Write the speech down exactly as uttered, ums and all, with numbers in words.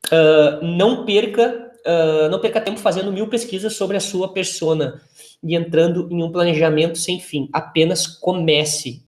uh, não perca uh, não perca tempo fazendo mil pesquisas sobre a sua persona e entrando em um planejamento sem fim. Apenas comece.